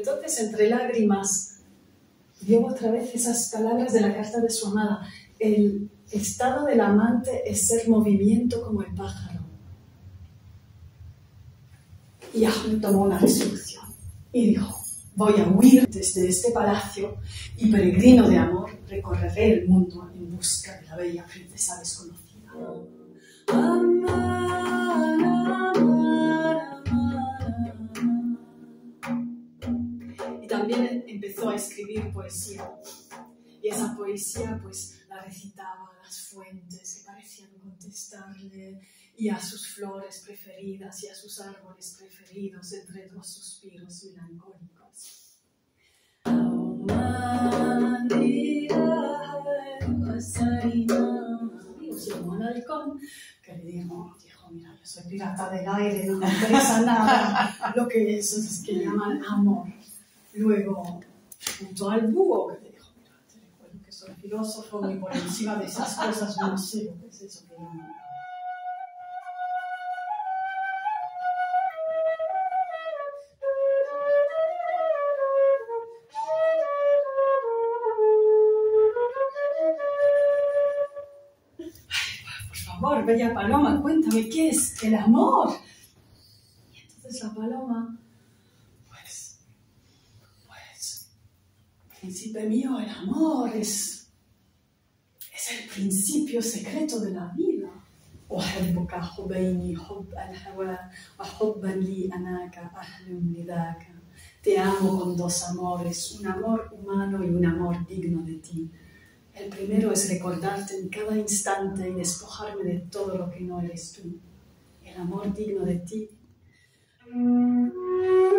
entonces, entre lágrimas, vio otra vez esas palabras de la carta de su amada. El estado del amante es ser movimiento como el pájaro. Y Ahmed tomó una resolución y dijo: voy a huir desde este palacio y, peregrino de amor, recorreré el mundo en busca de la bella princesa desconocida. Y también empezó a escribir poesía. Y esa poesía pues la recitaba a las fuentes que parecían contestarle, y a sus flores preferidas y a sus árboles preferidos entre dos suspiros melancólicos. Amigos, llegó un halcón que le dijo: mira, yo soy pirata del aire, no me interesa nada lo que es que llaman amor. Luego, junto al búho, que le dijo: mira, te recuerdo que soy filósofo y por encima de esas cosas no sé lo que es eso que llaman. Por favor, bella paloma, cuéntame, ¿qué es el amor? Y entonces la paloma, príncipe mío, el amor es el principio secreto de la vida. أحبك حبيني حب الهوى وحبا لي أناك أهل لذاك. Te amo con dos amores, un amor humano y un amor digno de ti. El primero es recordarte en cada instante y despojarme de todo lo que no eres tú. El amor digno de ti